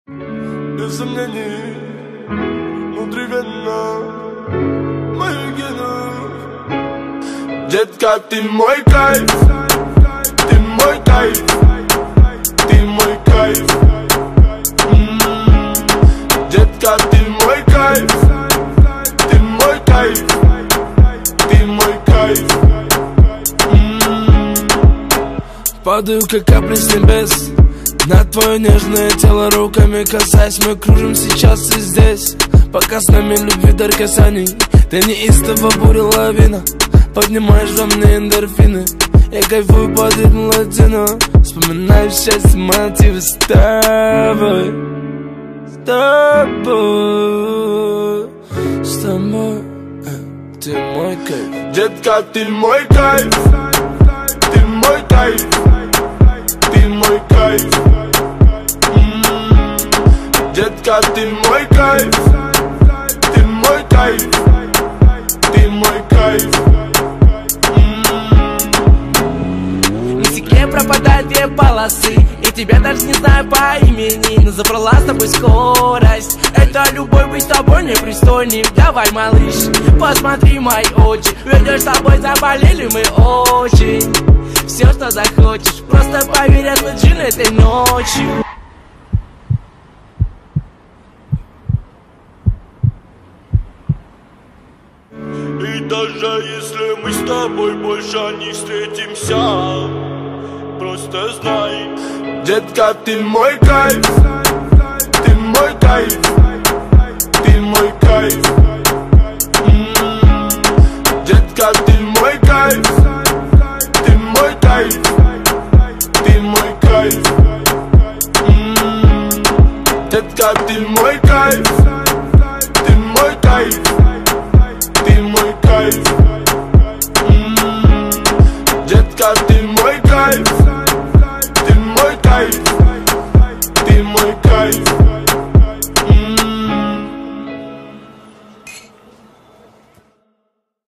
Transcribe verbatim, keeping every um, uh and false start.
Без сомнений, внутривенно мои гены. Детка, ты мой кайф, ты мой кайф, ты мой кайф. М-м-м. Детка, ты мой кайф, ты мой кайф, ты мой кайф. М-м-м. Падаю, как капли с небес на твое нежное тело, руками касаясь. Мы кружим сейчас и здесь, пока с нами любви дар касаний. Ты неистово буря лавина, поднимаешь во мне эндорфины. Я кайфую под ритм латино, вспоминаю счастье, мотивы с тобой, с тобой, с тобой. Ты мой кайф. Детка, ты мой кайф, ты мой кайф, ты мой кайф. М-м-м. Детка, ты мой кайф, ты мой кайф, ты мой кайф. М-м-м. На стекле пропадают две полосы, и тебя даже не знаю по имени, но забрала с тобой скорость. Это любовь, быть с тобой непристойным. Давай, малыш, посмотри мои очи, ведь с тобой заболели мы очень. Все, что захочешь, просто поверь, этот джин этой ночью. И даже если мы с тобой больше не встретимся, просто знай, детка, ты мой кайф, ты мой кайф, ты мой кайф. М-м-м. Детка, ты мой кайф, ты мой кайф, ты мой кайф. М-м-м. Детка, ты мой кайф, ты мой кайф, ты мой кайф. М-м-м. Детка, ты